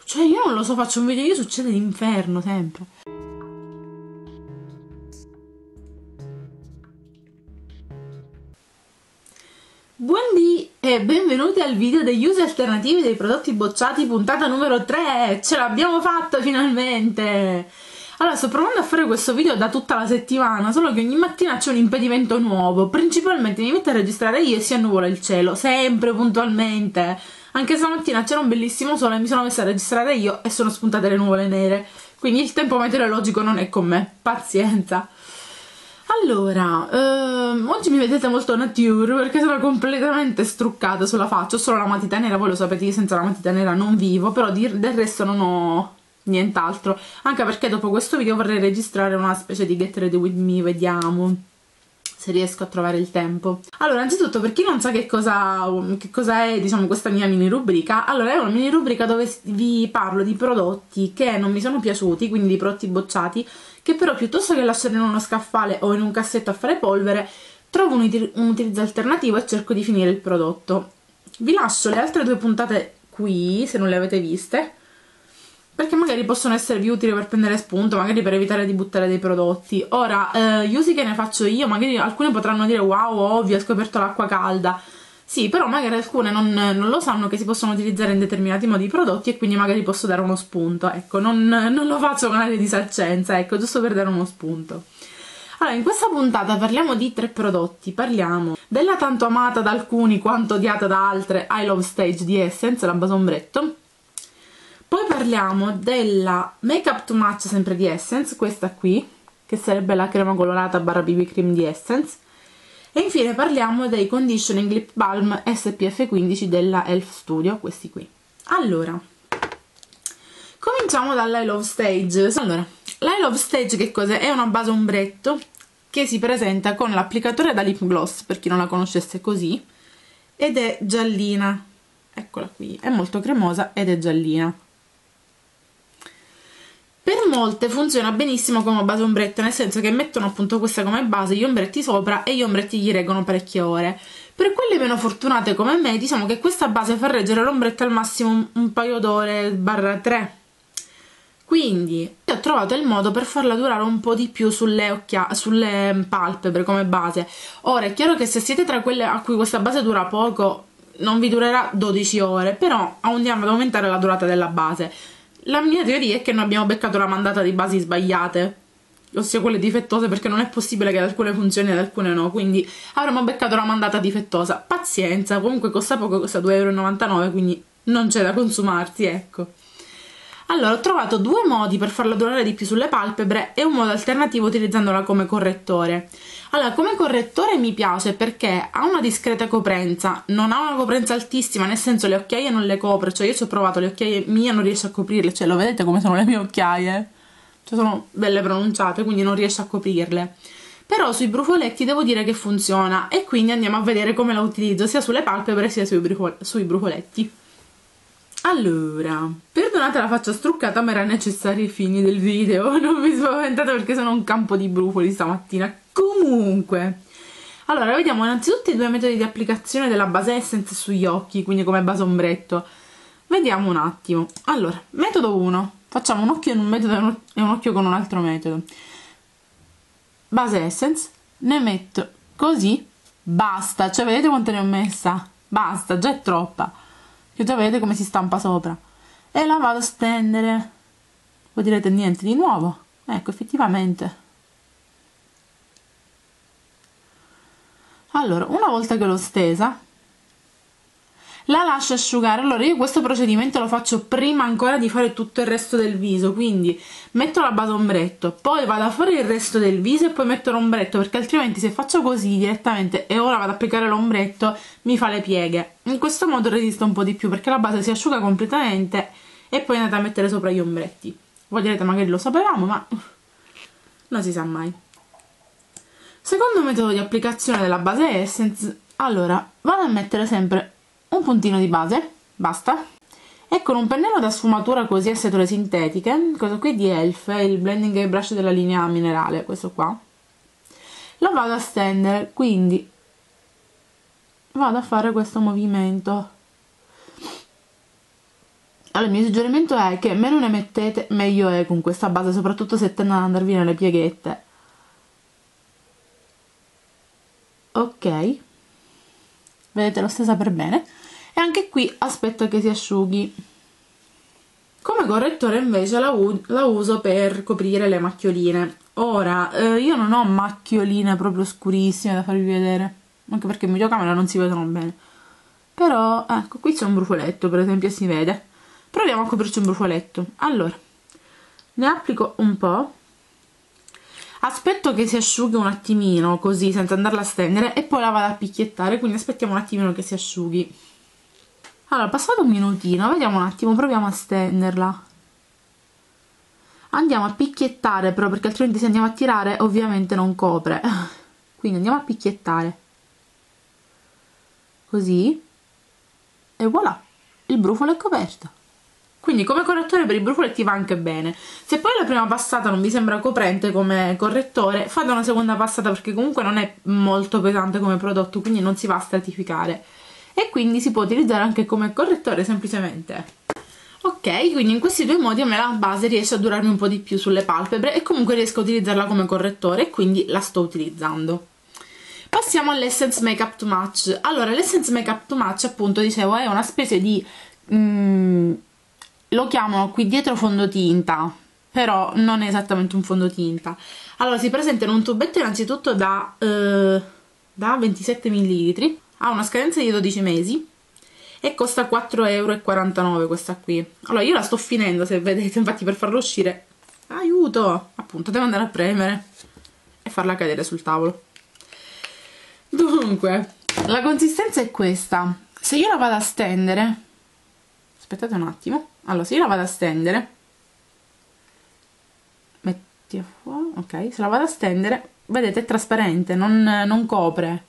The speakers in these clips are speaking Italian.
Cioè io non lo so, faccio un video, io succede l'inferno sempre. Buondì e benvenuti al video degli usi alternativi dei prodotti bocciati, puntata numero 3. Ce l'abbiamo fatta finalmente! Allora, sto provando a fare questo video da tutta la settimana, solo che ogni mattina c'è un impedimento nuovo. Principalmente mi metto a registrare io e si annuvola il cielo, sempre puntualmente. Anche stamattina c'era un bellissimo sole e mi sono messa a registrare io e sono spuntate le nuvole nere. Quindi il tempo meteorologico non è con me. Pazienza. Allora, oggi mi vedete molto nature perché sono completamente struccata sulla faccia. Ho solo la matita nera, voi lo sapete, io senza la matita nera non vivo, però del resto non ho nient'altro. Anche perché dopo questo video vorrei registrare una specie di Get Ready With Me, vediamo se riesco a trovare il tempo. Allora, anzitutto, per chi non sa che cosa è, diciamo, questa mia mini rubrica, allora è una mini rubrica dove vi parlo di prodotti che non mi sono piaciuti, quindi di prodotti bocciati, che però piuttosto che lasciare in uno scaffale o in un cassetto a fare polvere, trovo un utilizzo alternativo e cerco di finire il prodotto. Vi lascio le altre due puntate qui, se non le avete viste, perché magari possono esservi utili per prendere spunto, magari per evitare di buttare dei prodotti. Ora, gli usi che ne faccio io, magari alcuni potranno dire wow, ovvio, ho scoperto l'acqua calda. Sì, però magari alcune non lo sanno che si possono utilizzare in determinati modi i prodotti e quindi magari posso dare uno spunto. Ecco, non lo faccio con aria di saccenza, ecco, giusto per dare uno spunto. Allora, in questa puntata parliamo di 3 prodotti. Parliamo della tanto amata da alcuni quanto odiata da altre I Love Stage di Essence, la base ombretto. Poi parliamo della Make Up Too Much, sempre di Essence, questa qui, che sarebbe la crema colorata barra BB cream di Essence. E infine parliamo dei Conditioning Lip Balm SPF 15 della Elf Studio, questi qui. Allora, cominciamo dall'I Love Stage. Allora, l'I Love Stage che cos'è? È una base ombretto che si presenta con l'applicatore da lip gloss, per chi non la conoscesse così, ed è giallina. Eccola qui, è molto cremosa ed è giallina. Per molte funziona benissimo come base ombretto, nel senso che mettono appunto questa come base, gli ombretti sopra e gli ombretti gli reggono parecchie ore. Per quelle meno fortunate come me, diciamo che questa base fa reggere l'ombretto al massimo un paio d'ore barra 3. Quindi ho trovato il modo per farla durare un po' di più sulle palpebre come base. Ora è chiaro che se siete tra quelle a cui questa base dura poco, non vi durerà 12 ore, però andiamo ad aumentare la durata della base. La mia teoria è che noi abbiamo beccato la mandata di basi sbagliate, ossia quelle difettose, perché non è possibile che ad alcune funzioni e ad alcune no, quindi avremmo beccato la mandata difettosa. Pazienza, comunque costa poco, costa 2,99 €, quindi non c'è da consumarsi, ecco. Allora, ho trovato 2 modi per farla durare di più sulle palpebre e un modo alternativo utilizzandola come correttore. Allora, come correttore mi piace perché ha una discreta coprenza, non ha una coprenza altissima, nel senso le occhiaie non le copre, cioè io ci ho provato, le occhiaie mie non riesce a coprirle, cioè lo vedete come sono le mie occhiaie? Cioè sono belle pronunciate, quindi non riesce a coprirle. Però sui brufoletti devo dire che funziona e quindi andiamo a vedere come la utilizzo sia sulle palpebre sia sui brufoletti. Allora, perdonate la faccia struccata, ma era necessario ai fini del video, non vi spaventate perché sono un campo di brufoli stamattina. Comunque, allora vediamo innanzitutto i 2 metodi di applicazione della base Essence sugli occhi, quindi come base ombretto. Vediamo un attimo. Allora, metodo 1, facciamo un occhio in un metodo e un occhio con un altro metodo. Base Essence, ne metto così, basta, cioè vedete quante ne ho messa? Basta, già è troppa. Che già vedete come si stampa sopra, e la vado a stendere. Voi direte niente di nuovo, ecco, effettivamente. Allora, una volta che l'ho stesa la lascio asciugare. Allora io questo procedimento lo faccio prima ancora di fare tutto il resto del viso, quindi metto la base ombretto, poi vado a fare il resto del viso e poi metto l'ombretto, perché altrimenti se faccio così direttamente e ora vado ad applicare l'ombretto mi fa le pieghe. In questo modo resiste un po' di più perché la base si asciuga completamente e poi andate a mettere sopra gli ombretti. Voi direte magari lo sapevamo, ma non si sa mai. Secondo metodo di applicazione della base Essence, allora vado a mettere sempre un puntino di base, basta, e con un pennello da sfumatura così a setole sintetiche, questo qui di Elf, il blending airbrush della linea minerale, questo qua, lo vado a stendere, quindi vado a fare questo movimento Allora, il mio suggerimento è che meno ne mettete, meglio è con questa base, soprattutto se tendono ad andarvi nelle pieghette. Ok, vedete, lo stessa per bene. E anche qui aspetto che si asciughi. Come correttore invece la uso per coprire le macchioline. Ora, io non ho macchioline proprio scurissime da farvi vedere, anche perché in videocamera non si vedono bene. Però, ecco, qui c'è un brufoletto, per esempio, si vede. Proviamo a coprirci un brufoletto. Allora, ne applico un po'. Aspetto che si asciughi un attimino, così, senza andarla a stendere, e poi la vado a picchiettare, quindi aspettiamo un attimino che si asciughi. Allora, passato un minutino, vediamo un attimo, proviamo a stenderla. Andiamo a picchiettare però, perché altrimenti se andiamo a tirare ovviamente non copre. Quindi andiamo a picchiettare. Così. E voilà, il brufolo è coperto. Quindi come correttore per i brufoletti va anche bene. Se poi la prima passata non vi sembra coprente come correttore, fate una seconda passata, perché comunque non è molto pesante come prodotto, quindi non si va a stratificare. E quindi si può utilizzare anche come correttore semplicemente. Ok, quindi in questi due modi a me la base riesce a durarmi un po' di più sulle palpebre e comunque riesco a utilizzarla come correttore, e quindi la sto utilizzando. Passiamo all'Essence Makeup to Match. Allora, l'Essence Makeup to Match, appunto, dicevo, è una specie di... lo chiamano qui dietro fondotinta, però non è esattamente un fondotinta. Allora, si presenta in un tubetto innanzitutto da 27 ml, ha una scadenza di 12 mesi e costa 4,49 € questa qui. Allora, io la sto finendo, se vedete, infatti per farla uscire, aiuto, appunto, devo andare a premere e farla cadere sul tavolo. Dunque, la consistenza è questa. Se io la vado a stendere, aspettate un attimo, allora se io la vado a stendere, metti a fuoco, ok, se la vado a stendere, vedete, è trasparente, non copre.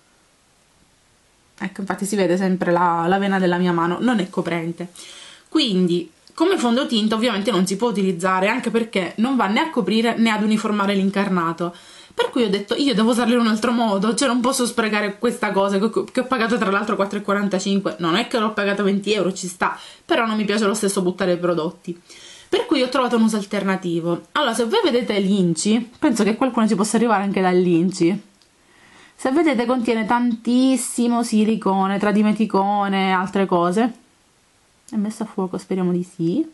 Ecco, infatti si vede sempre la vena della mia mano, non è coprente. Quindi, come fondotinta ovviamente non si può utilizzare, anche perché non va né a coprire né ad uniformare l'incarnato. Per cui ho detto, io devo usarlo in un altro modo, cioè non posso sprecare questa cosa che ho pagato tra l'altro 4,45 €, non è che l'ho pagata 20 €, ci sta, però non mi piace lo stesso buttare i prodotti. Per cui ho trovato un uso alternativo. Allora, se voi vedete l'Inci, penso che qualcuno ci possa arrivare anche dall'Inci. Se vedete contiene tantissimo silicone, tra dimeticone e altre cose. È messo a fuoco, speriamo di sì.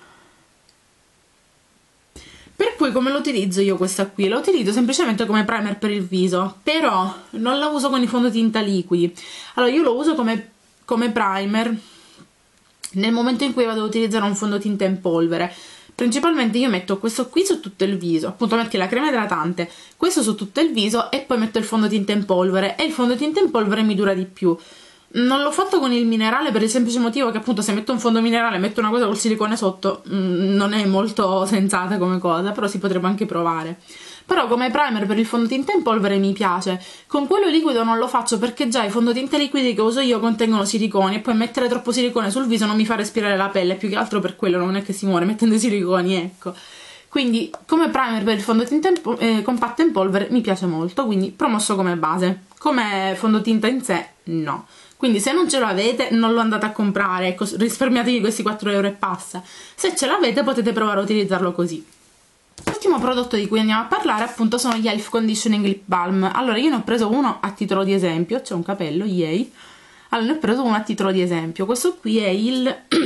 Per cui come lo utilizzo io questa qui? La utilizzo semplicemente come primer per il viso, però non la uso con i fondotinta liquidi. Allora io lo uso come primer nel momento in cui vado ad utilizzare un fondotinta in polvere. Principalmente io metto questo qui su tutto il viso, appunto metti la crema idratante, questo su tutto il viso e poi metto il fondotinta in polvere, e il fondotinta in polvere mi dura di più. Non l'ho fatto con il minerale per il semplice motivo che appunto se metto un fondo minerale e metto una cosa col silicone sotto non è molto sensata come cosa, però si potrebbe anche provare. Però come primer per il fondotinta in polvere mi piace. Con quello liquido non lo faccio perché già i fondotinta liquidi che uso io contengono siliconi, e poi mettere troppo silicone sul viso non mi fa respirare la pelle, più che altro per quello, non è che si muore mettendo i siliconi, ecco. Quindi come primer per il fondotinta compatto in polvere mi piace molto, quindi promosso come base. Come fondotinta in sé no. Quindi se non ce l'avete non lo andate a comprare, ecco, risparmiatevi questi 4 € e passa. Se ce l'avete potete provare a utilizzarlo così. L'ultimo prodotto di cui andiamo a parlare appunto sono gli Elf Conditioning Lip Balm. Allora io ne ho preso uno a titolo di esempio, c'è un capello, yay. Allora ne ho preso uno a titolo di esempio, questo qui è il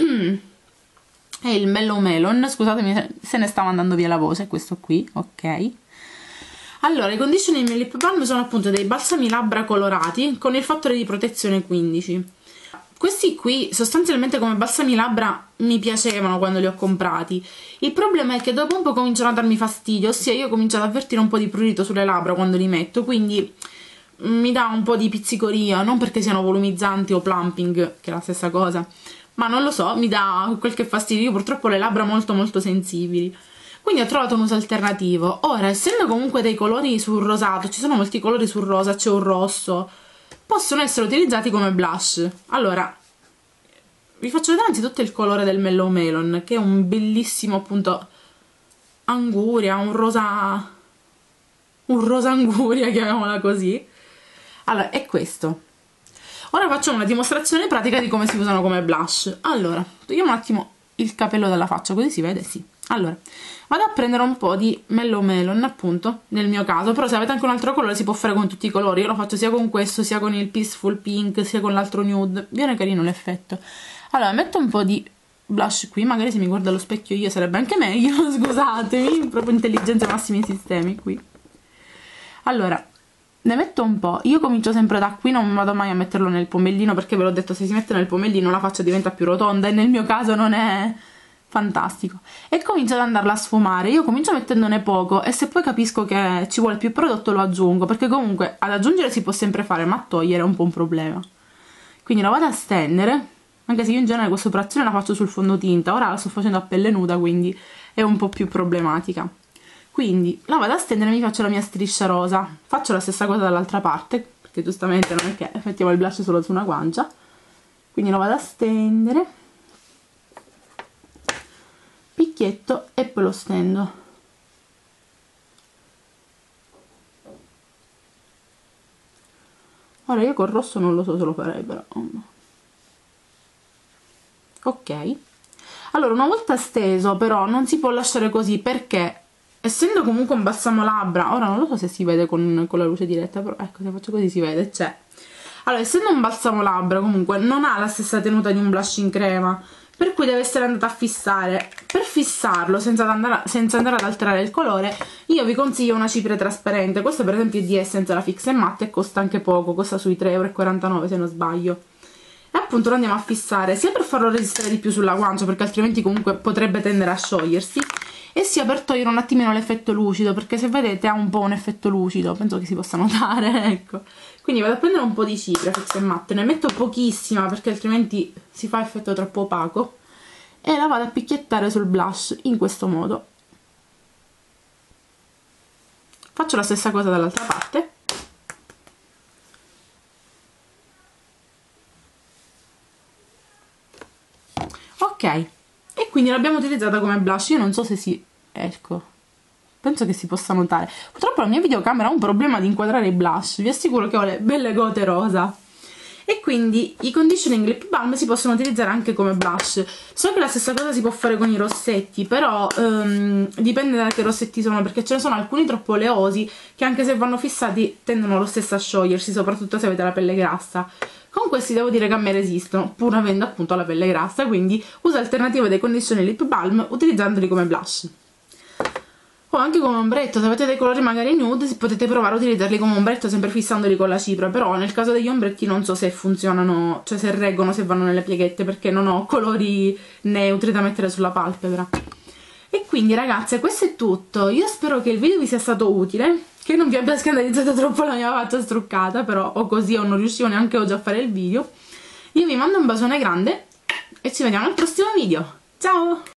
è il Mellow Melon, scusatemi se ne stava andando via la voce, questo qui, ok. Allora, i conditioning lip balm sono appunto dei balsami labbra colorati con il fattore di protezione 15. Questi qui sostanzialmente come balsami labbra mi piacevano quando li ho comprati. Il problema è che dopo un po' cominciano a darmi fastidio, ossia io comincio ad avvertire un po' di prurito sulle labbra quando li metto, quindi mi dà un po' di pizzicoria, non perché siano volumizzanti o plumping, che è la stessa cosa, ma non lo so, mi dà qualche fastidio. Io purtroppo ho le labbra molto molto sensibili. Quindi ho trovato un uso alternativo. Ora, essendo comunque dei colori sul rosato, ci sono molti colori sul rosa, c'è un rosso, possono essere utilizzati come blush. Allora, vi faccio vedere anzitutto il colore del Mellow Melon, che è un bellissimo appunto anguria, un rosa anguria, chiamiamola così. Allora, è questo. Ora facciamo una dimostrazione pratica di come si usano come blush. Allora, togliamo un attimo il capello dalla faccia, così si vede, sì. Allora, vado a prendere un po' di Mellow Melon, appunto, nel mio caso, però se avete anche un altro colore si può fare con tutti i colori. Io lo faccio sia con questo, sia con il Peaceful Pink, sia con l'altro nude. Viene carino l'effetto. Allora, metto un po' di blush qui, magari se mi guardo allo specchio io sarebbe anche meglio, scusatemi, proprio intelligenza massimi sistemi qui. Allora, ne metto un po', io comincio sempre da qui, non vado mai a metterlo nel pomellino perché ve l'ho detto, se si mette nel pomellino la faccia diventa più rotonda e nel mio caso non è fantastico. E comincio ad andarla a sfumare, io comincio mettendone poco e se poi capisco che ci vuole più prodotto lo aggiungo, perché comunque ad aggiungere si può sempre fare, ma a togliere è un po' un problema. Quindi la vado a stendere, anche se io in genere questa operazione la faccio sul fondotinta, ora la sto facendo a pelle nuda quindi è un po' più problematica. Quindi la vado a stendere e mi faccio la mia striscia rosa. Faccio la stessa cosa dall'altra parte, perché giustamente non è che mettiamo il blush solo su una guancia. Quindi lo vado a stendere, picchietto e poi lo stendo. Ora io col rosso non lo so se lo farei però. Ok. Allora una volta steso però non si può lasciare così perché essendo comunque un balsamo labbra, ora non lo so se si vede con la luce diretta, però ecco, se faccio così si vede, c'è. Allora, essendo un balsamo labbra comunque non ha la stessa tenuta di un blush in crema, per cui deve essere andata a fissare. Per fissarlo, senza andare ad alterare il colore, io vi consiglio una cipria trasparente. Questa per esempio è di Essence, la Fix and Matte, e costa anche poco, costa sui 3,49 € se non sbaglio. E appunto lo andiamo a fissare, sia per farlo resistere di più sulla guancia, perché altrimenti comunque potrebbe tendere a sciogliersi, e sia per togliere un attimino l'effetto lucido, perché se vedete ha un po' un effetto lucido, penso che si possa notare, ecco. Quindi vado a prendere un po' di cipria Fix and Matte, ne metto pochissima perché altrimenti si fa effetto troppo opaco, e la vado a picchiettare sul blush in questo modo. Faccio la stessa cosa dall'altra parte. Ok, e quindi l'abbiamo utilizzata come blush. Io non so se si... ecco, penso che si possa notare. Purtroppo la mia videocamera ha un problema di inquadrare i blush, vi assicuro che ho le belle gote rosa. E quindi i conditioning lip balm si possono utilizzare anche come blush. So che la stessa cosa si può fare con i rossetti, però dipende da che rossetti sono, perché ce ne sono alcuni troppo oleosi che anche se vanno fissati tendono lo stesso a sciogliersi, soprattutto se avete la pelle grassa. Con questi devo dire che a me resistono, pur avendo appunto la pelle grassa, quindi uso alternative dei conditioner lip balm utilizzandoli come blush. O anche come ombretto, se avete dei colori magari nude potete provare a utilizzarli come ombretto sempre fissandoli con la cipria, però nel caso degli ombretti non so se funzionano, cioè se reggono, se vanno nelle pieghette, perché non ho colori neutri da mettere sulla palpebra. E quindi ragazze, questo è tutto, io spero che il video vi sia stato utile, che non vi abbia scandalizzato troppo la mia faccia struccata, però o così o non riuscivo neanche oggi a fare il video. Io vi mando un bacione grande e ci vediamo al prossimo video, ciao!